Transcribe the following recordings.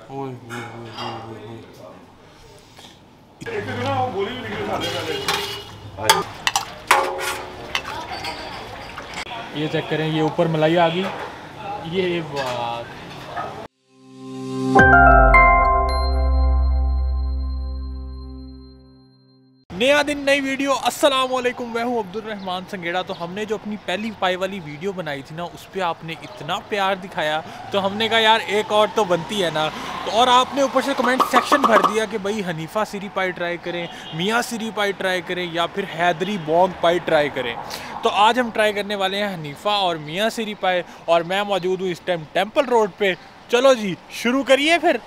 ओए ओए ओए ओए। ये चेक करें, ये ऊपर मलाई आ गई। ये बात नया दिन नई वीडियो। अस्सलाम वालेकुम, मैं हूं अब्दुल रहमान संगेड़ा। तो हमने जो अपनी पहली पाई वाली वीडियो बनाई थी ना, उस पर आपने इतना प्यार दिखाया तो हमने कहा यार एक और तो बनती है ना। तो और आपने ऊपर से कमेंट सेक्शन भर दिया कि भाई हनीफा सीरी पाई ट्राई करें, मियाँ सीरी पाई ट्राई करें या फिर हैदरी बॉग पाई ट्राई करें। तो आज हम ट्राई करने वाले हैं हनीफा और मियाँ सीरी पाई, और मैं मौजूद हूँ इस टाइम टेम्पल रोड पे। चलो जी शुरू करिए फिर।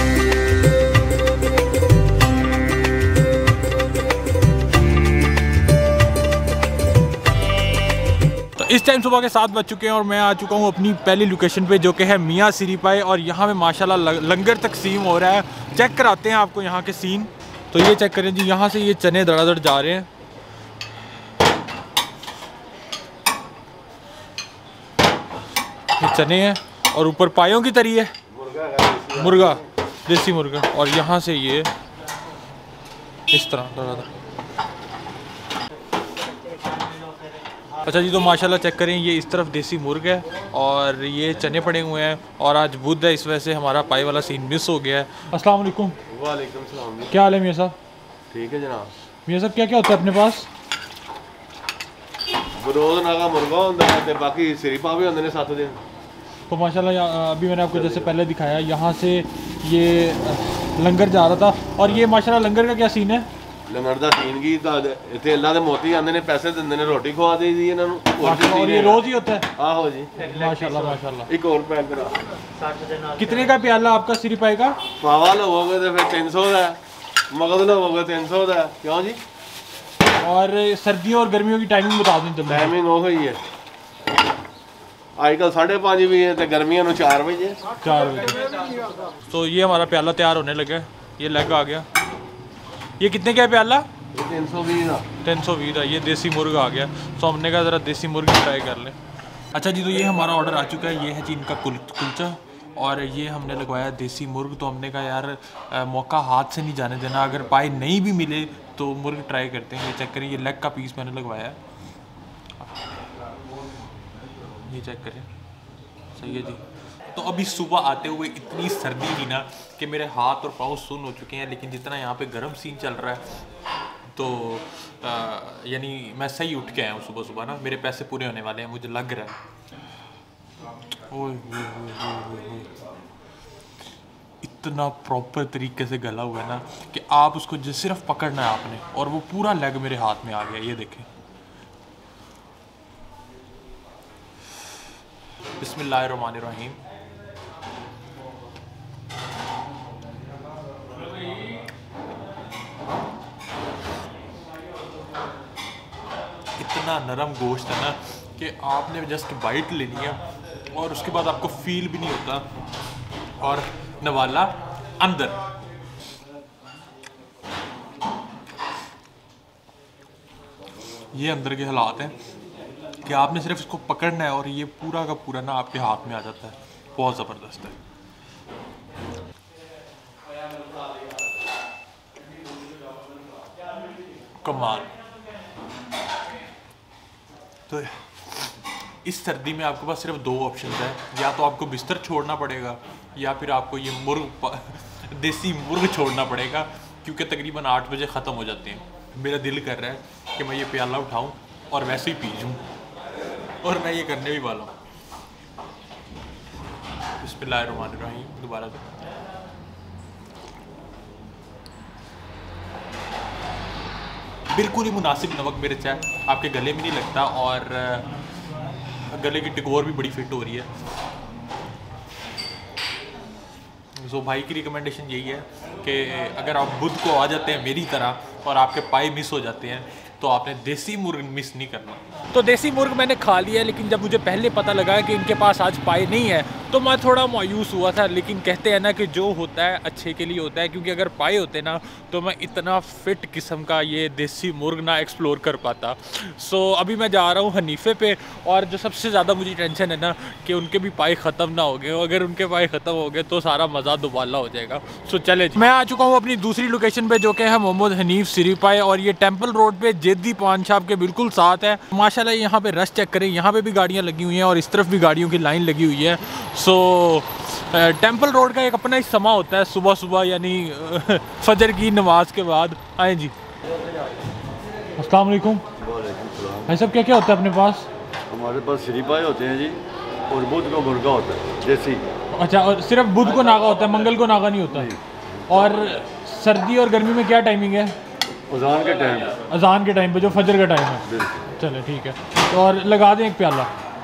इस टाइम सुबह के 7 बज चुके हैं और मैं आ चुका हूँ अपनी पहली लोकेशन पे, जो कि है मियाँ सीरी पाई। और यहाँ पे माशाल्लाह लंगर तकसीम हो रहा है। चेक कराते हैं आपको यहाँ के सीन। तो ये चेक करें जी, यहाँ से ये चने धड़ाधड़ जा रहे हैं। ये चने हैं और ऊपर पायों की तरी है मुर्गा, देसी मुर्गा। और यहाँ से ये इस तरह धड़ाधड़। अच्छा जी, तो माशाल्लाह चेक करें, ये इस तरफ देसी मुर्ग है और ये चने पड़े हुए हैं। और आज बुध है, इस वजह से हमारा पाई वाला सीन मिस हो गया है। अस्सलाम वालेकुम। वालेकुम सलाम। क्या हाल है मियाँ साहब? ठीक है जनाब। मियाँ साहब क्या क्या होता है अपने पास? रोज नागा मुर्गा होता है, बाकी सिरीपा भी होते हैं 7 दिन। तो माशाल्लाह अभी मैंने आपको जैसे पहले दिखाया, यहाँ से ये लंगर जा रहा था। और ये माशाल्लाह लंगर का क्या सीन है? लंगर दा सीन की इतने अल्लाह दे मोती आंदे ने, पैसे दिंदे ने, रोटी खवा दी दी इन्हां नूं। और ये रोज ही होता है? आहो जी माशाल्लाह माशाल्लाह। एक और पैक करा। कितने का प्याला आपका सीरी पाई का? पावा लोगे तो फिर 300 का, मगध लोगे 300 का। क्यों जी? और सर्दियों और गर्मियों की टाइमिंग बता दें। टाइमिंग हो गई है आजकल 5:30 भी है, तो गर्मियों में 4 बजे। 4 बजे। तो ये हमारा प्याला तैयार होने लगा। ये लेग आ गया। ये कितने का है प्याला? 320 का। 320 का। ये देसी मुर्गा आ गया। तो हमने कहा ज़रा देसी मुर्गी ट्राई कर लें। अच्छा जी, तो ये हमारा ऑर्डर आ चुका है। ये है जी इनका कुलचा, और ये हमने लगवाया देसी मुर्ग। तो हमने कहा यार मौका हाथ से नहीं जाने देना, अगर पाई नहीं भी मिले तो मुर्ग ट्राई करते हैं। ये चेक करें, ये लेग का पीस मैंने लगवाया है। ये चेक करें, सही है जी। तो अभी सुबह आते हुए इतनी सर्दी थी ना कि मेरे हाथ और पाँव सुन्न हो चुके हैं, लेकिन जितना यहाँ पे गर्म सीन चल रहा है तो यानी मैं सही उठ के आया हूँ सुबह सुबह ना। मेरे पैसे पूरे होने वाले हैं, मुझे लग रहा है। ओए ओए ओए ओए, इतना प्रॉपर तरीके से गला हुआ है ना कि आप उसको जो सिर्फ पकड़ना है आपने, और वो पूरा लेग मेरे हाथ में आ गया। ये देखें, बिस्मिल्लाहिर्रहमानिर्रहीम। इतना नरम गोश्त है ना कि आपने जस्ट बाइट ले लिया और उसके बाद आपको फील भी नहीं होता। और नवाला अंदर। ये अंदर के हालात हैं कि आपने सिर्फ इसको पकड़ना है और ये पूरा का पूरा ना आपके हाथ में आ जाता है। बहुत ज़बरदस्त है। कमाल। तो इस सर्दी में आपके पास सिर्फ 2 ऑप्शन है, या तो आपको बिस्तर छोड़ना पड़ेगा या फिर आपको ये देसी मुर्ग छोड़ना पड़ेगा, क्योंकि तकरीबन 8 बजे ख़त्म हो जाते हैं। मेरा दिल कर रहा है कि मैं ये प्याला उठाऊं और वैसे ही पी जाऊं, और मैं ये करने भी वाला हूँ। बिस्मिल्लाहिर्रहमानिर्रहीम। दोबारा से बिल्कुल ही मुनासिब नमक मेरे चाय, आपके गले में नहीं लगता, और गले की टिकोर भी बड़ी फिट हो रही है। तो भाई की रिकमेंडेशन यही है कि अगर आप बुध को आ जाते हैं मेरी तरह और आपके पाई मिस हो जाते हैं तो आपने देसी मुर्ग मिस नहीं करना। तो देसी मुर्ग मैंने खा लिया, लेकिन जब मुझे पहले पता लगा कि इनके पास आज पाए नहीं है तो मैं थोड़ा मायूस हुआ था। लेकिन कहते हैं ना कि जो होता है अच्छे के लिए होता है, क्योंकि अगर पाए होते ना तो मैं इतना फिट किस्म का ये देसी मुर्ग ना एक्सप्लोर कर पाता। सो अभी मैं जा रहा हूँ हनीफे पे, और जो सबसे ज़्यादा मुझे टेंशन है ना कि उनके भी पाए ख़त्म ना हो गए। अगर उनके पाए ख़त्म हो गए तो सारा मज़ा दोबाला हो जाएगा। सो चले जी। मैं आ चुका हूँ अपनी दूसरी लोकेशन पे, जो कि है मोहम्मद हनीफ सिरी पाए, और ये टेम्पल रोड पे जेदी पान शॉप के बिल्कुल साथ है। माशाल्लाह यहाँ पे रश चेक करें, यहाँ पे भी गाड़ियाँ लगी हुई हैं और इस तरफ भी गाड़ियों की लाइन लगी हुई है। सो टेम्पल रोड का एक अपना ही समा होता है सुबह सुबह, यानी फजर की नमाज के बाद। आए जी। अस्सलाम वालेकुम भाई साहब, क्या क्या होता है अपने पास? हमारे पास श्री पाए होते हैं जी, और बुध को मुर्गा होता है देसी। अच्छा, और सिर्फ बुध को नागा होता है, मंगल को नागा नहीं होता? और सर्दी और गर्मी में क्या टाइमिंग है? अजान के टाइम। अजान के टाइम पे, जो फजर का टाइम है। चले ठीक है, तो और लगा दें एक प्याला।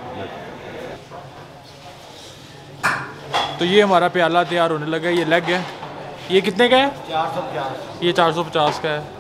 तो ये हमारा प्याला तैयार होने लगा है। ये लेग है, ये कितने का है? 450। ये 450 का है।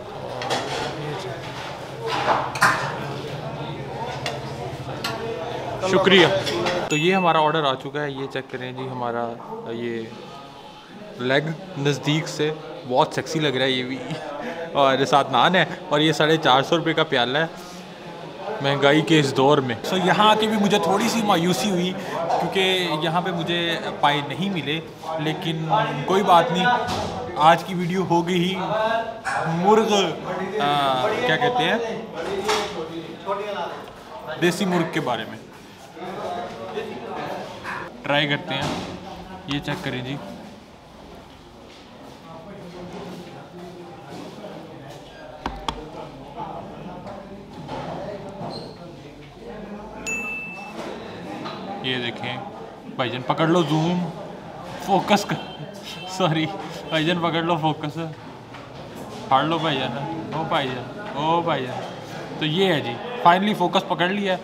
शुक्रिया। तो ये हमारा ऑर्डर आ चुका है, ये चेक करें जी। हमारा ये लेग नज़दीक से बहुत सेक्सी लग रहा है ये भी, और साथ नान है, और ये 450 रुपये का प्याला है महंगाई के इस दौर में। सो यहाँ आके भी मुझे थोड़ी सी मायूसी हुई, क्योंकि यहाँ पे मुझे पाए नहीं मिले। लेकिन कोई बात नहीं, आज की वीडियो हो गई ही मुर्ग क्या कहते हैं, देसी मुर्ग के बारे में। ट्राई करते हैं। ये चेक करें जी। ये देखें भाईजान, पकड़ लो जूम, फोकस कर, सॉरी भाईजान पकड़ लो, फोकस फाड़ लो भाईजान। ओ भाईजान, ओ भाईजान। तो ये है जी, फाइनली फोकस पकड़ लिया।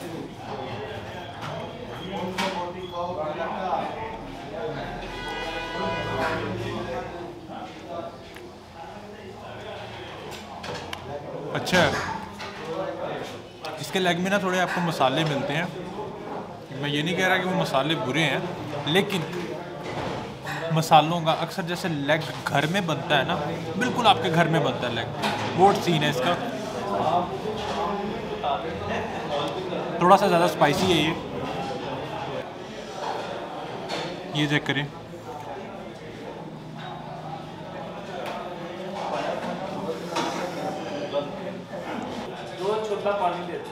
अच्छा, इसके लेग में ना थोड़े आपको मसाले मिलते हैं। मैं ये नहीं कह रहा कि वो मसाले बुरे हैं, लेकिन मसालों का अक्सर जैसे लेग घर में बनता है ना, बिल्कुल आपके घर में बनता है लेग, वो सीन है इसका। थोड़ा सा ज़्यादा स्पाइसी है ये चेक करें। छोटा पानी दे।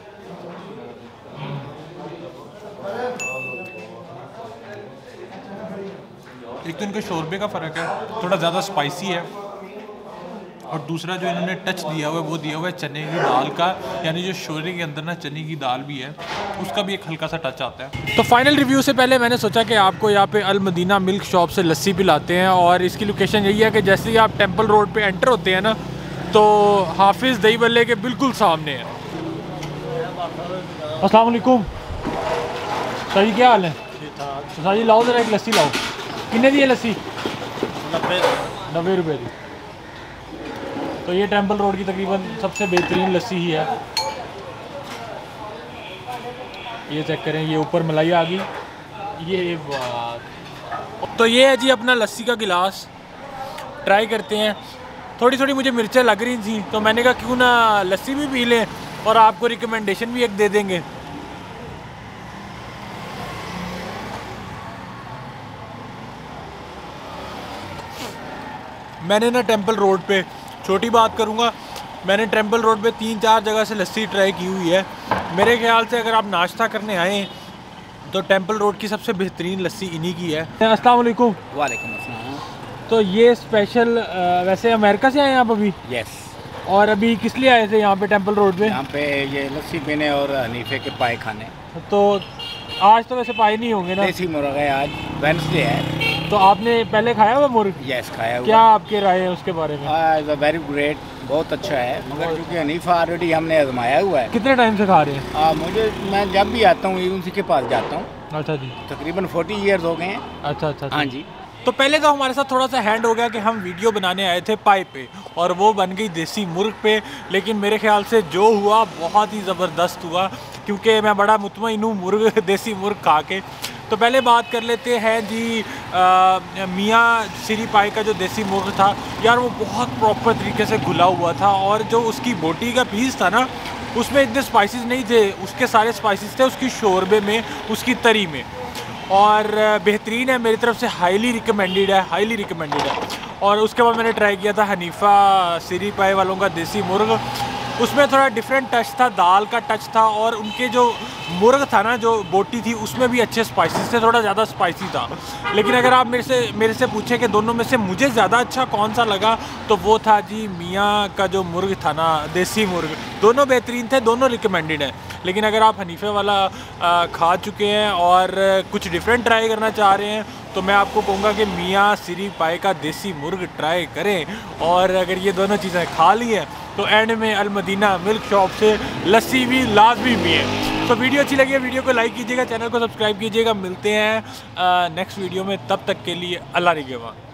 एक तो इनके शोरबे का फ़र्क है, थोड़ा ज़्यादा स्पाइसी है, और दूसरा जो इन्होंने टच दिया हुआ है वो दिया हुआ है चने की दाल का, यानी जो शोरबे के अंदर ना चने की दाल भी है, उसका भी एक हल्का सा टच आता है। तो फाइनल रिव्यू से पहले मैंने सोचा कि आपको यहाँ पे अल मदीना मिल्क शॉप से लस्सी पिलाते हैं, और इसकी लोकेशन यही है कि जैसे ही आप टेम्पल रोड पे एंटर होते हैं ना, तो हाफिज़ दही बल्ले के बिल्कुल सामने है। अस्सलाम वालेकुम सर जी, क्या हाल है? सर जी लाओ ज़रा एक लस्सी लाओ। कितने दी है लस्सी? 90 रुपये दी। तो ये टेम्पल रोड की तकरीबन सबसे बेहतरीन लस्सी ही है। ये चेक करें, ये ऊपर मलाई आ गई। ये बात। तो ये है जी अपना लस्सी का गिलास, ट्राई करते हैं। थोड़ी थोड़ी मुझे मिर्चें लग रही थी, तो मैंने कहा क्यों ना लस्सी भी पी लें और आपको रिकमेंडेशन भी एक दे देंगे। मैंने ना टेम्पल रोड पे, छोटी बात करूँगा, मैंने टेम्पल रोड पे 3-4 जगह से लस्सी ट्राई की हुई है। मेरे ख्याल से अगर आप नाश्ता करने आएँ तो टेम्पल रोड की सबसे बेहतरीन लस्सी इन्हीं की है। अस्सलाम वालेकुम। वालेकुम अस्सलाम। तो ये स्पेशल वैसे अमेरिका से आए हैं आप अभी? यस। और अभी किस लिए आए थे यहाँ पे टेम्पल रोड पे? यहाँ पे ये लस्सी पीने और हनीफे के पाए खाने। तो आज तो वैसे पाए नहीं होंगे ना? देसी मुर्गा है, आज वेडनेसडे है। तो आपने पहले खाया हुआ मुर्ग? यस खाया हुआ। क्या आपके राय है उसके बारे में? वेरी ग्रेट, बहुत अच्छा है, मगर क्योंकि हनीफा ऑलरेडी हमने आजमाया हुआ है। कितने टाइम से खा रहे हैं? मैं जब भी आता हूँ उसी के पास जाता हूँ। अच्छा जी। तकरीबन 40 ईयर्स हो गए हैं। अच्छा। हाँ जी। तो पहले तो हमारे साथ थोड़ा सा हैंड हो गया कि हम वीडियो बनाने आए थे पाई पे और वो बन गई देसी मुर्ग पे, लेकिन मेरे ख्याल से जो हुआ बहुत ही ज़बरदस्त हुआ क्योंकि मैं बड़ा मुतमईन हूँ मुर्ग देसी मुर्ग खा के। तो पहले बात कर लेते हैं जी मियाँ सिरी पाई का जो देसी मुर्ग था यार, वो बहुत प्रॉपर तरीके से घुला हुआ था और जो उसकी बोटी का पीस था ना उसमें इतने स्पाइसेस नहीं थे, उसके सारे स्पाइसेस थे उसकी शोरबे में, उसकी तरी में, और बेहतरीन है, मेरी तरफ से हाईली रिकमेंडेड है। और उसके बाद मैंने ट्राई किया था हनीफा सिरी पाई वालों का देसी मुर्ग, उसमें थोड़ा डिफरेंट टच था, दाल का टच था और उनके जो मुर्ग था ना जो बोटी थी उसमें भी अच्छे स्पाइसेस थे, थोड़ा ज़्यादा स्पाइसी था। लेकिन अगर आप मेरे से पूछें कि दोनों में से मुझे ज़्यादा अच्छा कौन सा लगा तो वो था जी मियाँ का जो मुर्ग था ना देसी मुर्ग। दोनों बेहतरीन थे, दोनों रिकमेंडेड हैं। लेकिन अगर आप हनीफे वाला खा चुके हैं और कुछ डिफरेंट ट्राई करना चाह रहे हैं तो मैं आपको कहूँगा कि मियाँ सिरी पाई का देसी मुर्ग ट्राई करें। और अगर ये दोनों चीज़ें खा ली हैं तो एंड में अल मदीना मिल्क शॉप से लस्सी भी लाजमी भी है। तो वीडियो अच्छी लगी है वीडियो को लाइक कीजिएगा, चैनल को सब्सक्राइब कीजिएगा। मिलते हैं नेक्स्ट वीडियो में, तब तक के लिए अल्लाह निगहबान।